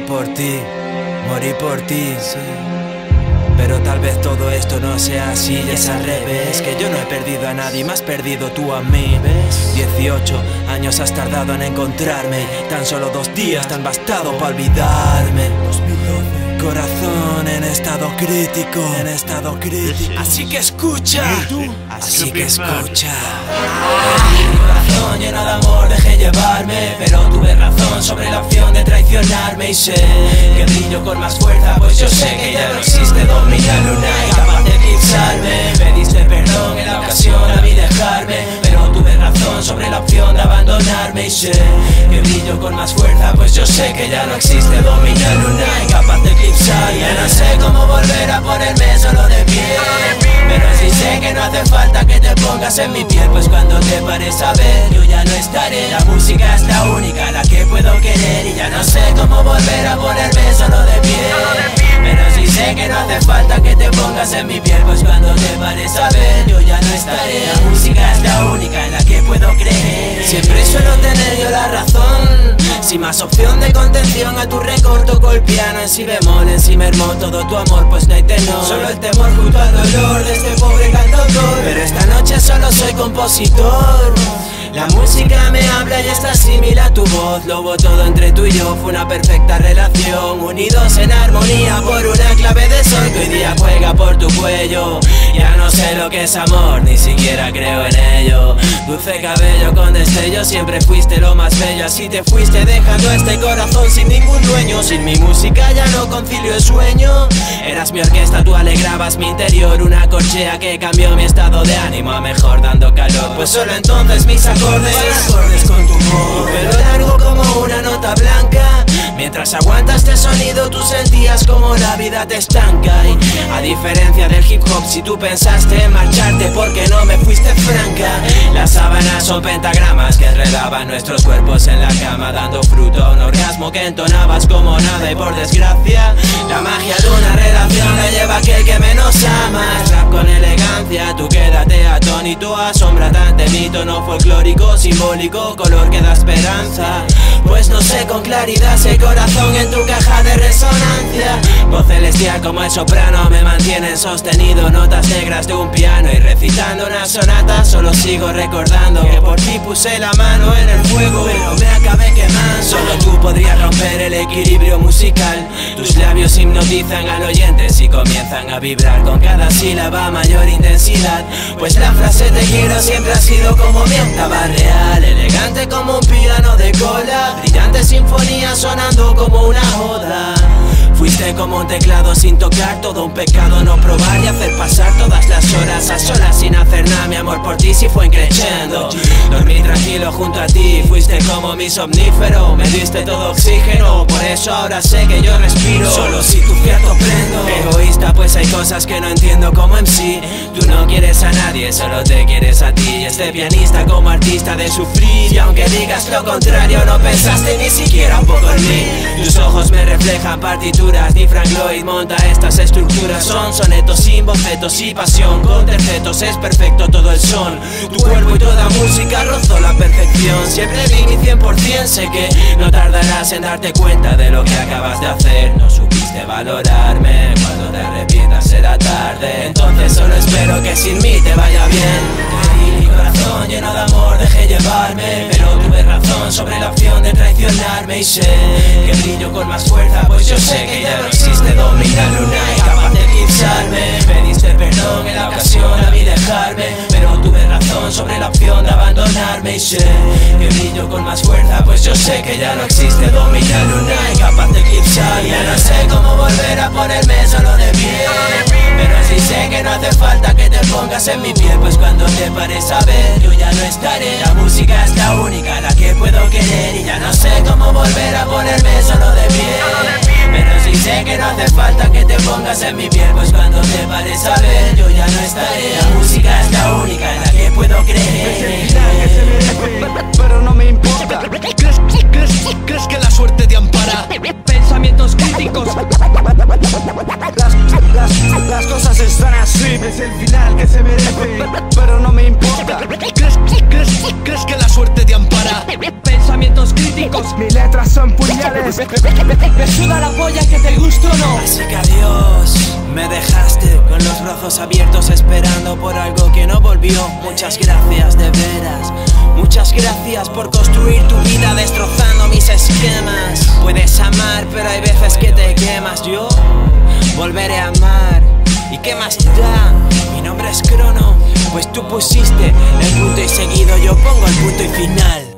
por ti, morí por ti, sí. Pero tal vez todo esto no sea así, y es al revés. Que yo no he perdido a nadie, me has perdido tú a mí, ¿ves? 18 años has tardado en encontrarme, tan solo 2 días te han bastado para olvidarme. 2012. Corazón en estado crítico, así que escucha, así que escucha. Mi corazón lleno de amor dejé llevarme, pero tuve razón sobre la opción de traicionarme. Y sé que brillo con más fuerza, pues yo sé que ya no existe dominar luna capaz de eclipsarme. Pediste perdón en la ocasión a mí dejarme, pero tuve razón sobre la opción de abandonarme. Y sé que brillo con más fuerza, pues yo sé que ya no existe dominar luna capaz de eclipsarme. Ya no sé cómo volver a ponerme solo de pie, pero sí sé que no hace falta que te pongas en mi piel, pues cuando te pares a ver yo ya no estaré. La música es la única, la que puedo querer, y ya no sé cómo volver a ponerme solo de pie, pero sí sé que no hace falta que te pongas en mi piel, pues cuando te pares a ver yo ya no estaré. La música es la única en la que puedo creer. Siempre suelo tener yo la razón, sin más opción de contención a tu recorto col piano en si bemol, en si mermó todo tu amor, pues no hay tenor, solo el temor junto al dolor de este pobre cantautor. Pero esta noche solo soy compositor. La música me habla y está similar a tu voz. Lo hubo todo entre tú y yo, fue una perfecta relación, unidos en armonía por una clave de sol que hoy día juega por tu cuello. Ya no sé lo que es amor, ni siquiera creo en ello. Dulce cabello con destello, siempre fuiste lo más bello. Así te fuiste dejando este corazón sin ningún dueño. Sin mi música ya no concilio el sueño. Eras mi orquesta, tú alegrabas mi interior, una corchea que cambió mi estado de ánimo a mejor dando calor. Pues solo entonces mis acordes con tu voz, pelo largo como una nota blanca. Mientras aguantas este sonido tú sentías como la vida te estanca. Y a diferencia del hip hop, si tú pensaste en marcharte porque no me fuiste franca. Las sábanas son pentagramas que enredaban nuestros cuerpos en la cama, dando fruto a un orgasmo que entonabas como nada. Y por desgracia la magia de una relación la lleva aquel que menos amas. Rap con elegancia, tú quédate atónito, asómbrate ante mi tono folclórico, simbólico, color que da esperanza. Pues no sé con claridad si hay corazón en tu caja de resonancia. Voz celestial como el soprano me mantienen sostenido, notas negras de un piano y recitando una sonata. Solo sigo recordando que por ti puse la mano en el fuego, pero me acabé quemando. Solo tú podrías romper el equilibrio musical. Tus labios hipnotizan al oyente si comienzan a vibrar con cada sílaba a mayor intensidad. Pues la frase te quiero siempre ha sido como mi octava real, elegante como un piano de cola, brillante sinfonía sonando como una joda. Fuiste como un teclado sin tocar, todo un pecado no probar y hacer pasar todas las horas a solas sin hacer nada. Mi amor por ti sí fue creciendo. Dormí tranquilo junto a ti, fuiste como mi somnífero, me diste todo oxígeno, por eso ahora sé que yo respiro solo si tu fiato prendo. Egoísta pues hay cosas que no entiendo como MC. Tú no quieres a nadie, solo te quieres a ti. Y este pianista como artista de sufrir, y aunque digas lo contrario no pensaste ni siquiera un poco en mí. Tus ojos me reflejan partituras, ni Frank Lloyd monta estas estructuras. Son sonetos sin bocetos y pasión, con tercetos es perfecto todo el son. Tu cuerpo y toda música rozó la perfección. Siempre di mi 100%, sé que no tardarás en darte cuenta de lo que acabas de hacer. No supiste valorarme, cuando te arrepientas será tarde. Entonces solo espero que sin mí te vaya bien. Mi corazón lleno de amor dejé llevarme, pero tuve razón sobre la opción de traicionarme. Y sé que brillo con más fuerza, pues yo sé que ya no existe dominar luna capaz de eclipsarme. Pediste perdón en la ocasión a mí dejarme, pero tuve razón sobre la opción de abandonarme. Y sé que brillo con más fuerza, pues yo sé que ya no existe dominar luna capaz de eclipsarme. Ya no sé cómo volver a ponerme solo de pie, pero sí sé que no hace falta que te pongas en mi piel, pues cuando te pares a ver yo ya no estaré. La música es la única, la que puedo querer, y ya no sé cómo volver a ponerme solo de pie, pero sí sé que no hace falta que te pongas en mi piel, pues cuando te pares a ver yo ya no estaré. La música es la única en la que puedo creer. Pero no me importa. ¿Crees que la suerte te ampara? Pensamientos críticos. Las cosas están así. Es el final que se merece. Pero no me importa. ¿Crees que la suerte te ampara? Pensamientos críticos. Mis letras son puñales. Me suda la polla que te guste o no. Así que adiós, me dejaste con los brazos abiertos esperando por algo que no volvió. Muchas gracias de veras, muchas gracias por construir tu vida destrozando mis esquemas. Puedes amar pero hay veces que te quemas. Yo volveré a amar, ¿y qué más da? Mi nombre es Crono, pues tú pusiste el punto y seguido yo pongo el punto y final.